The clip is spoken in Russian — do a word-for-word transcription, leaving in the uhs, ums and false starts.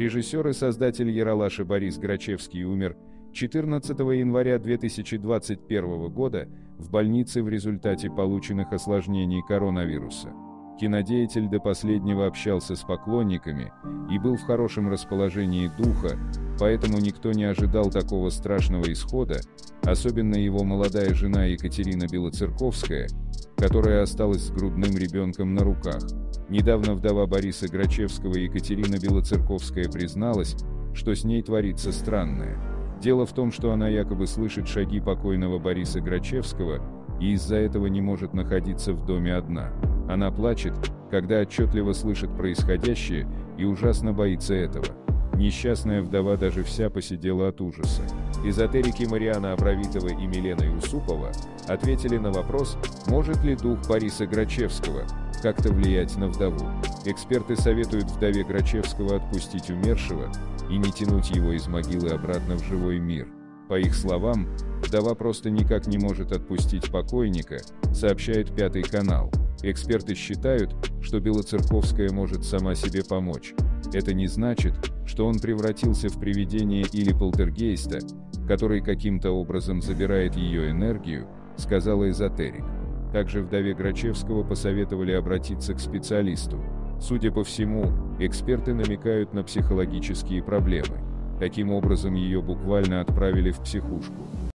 Режиссер и создатель Ералаша Борис Грачевский умер четырнадцатого января две тысячи двадцать первого года в больнице в результате полученных осложнений коронавируса. Кинодеятель до последнего общался с поклонниками и был в хорошем расположении духа, поэтому никто не ожидал такого страшного исхода, особенно его молодая жена Екатерина Белоцерковская, которая осталась с грудным ребенком на руках. Недавно вдова Бориса Грачевского Екатерина Белоцерковская призналась, что с ней творится странное. Дело в том, что она якобы слышит шаги покойного Бориса Грачевского и из-за этого не может находиться в доме одна. Она плачет, когда отчетливо слышит происходящее, и ужасно боится этого. Несчастная вдова даже вся посидела от ужаса. Эзотерики Мариана Абравитова и Милена Юсупова ответили на вопрос, может ли дух Бориса Грачевского как-то влиять на вдову. Эксперты советуют вдове Грачевского отпустить умершего и не тянуть его из могилы обратно в живой мир. По их словам, вдова просто никак не может отпустить покойника, сообщает Пятый канал. Эксперты считают, что Белоцерковская может сама себе помочь. Это не значит, что он превратился в привидение или полтергейста, который каким-то образом забирает ее энергию, сказала эзотерик. Также вдове Грачевского посоветовали обратиться к специалисту. Судя по всему, эксперты намекают на психологические проблемы. Таким образом, ее буквально отправили в психушку.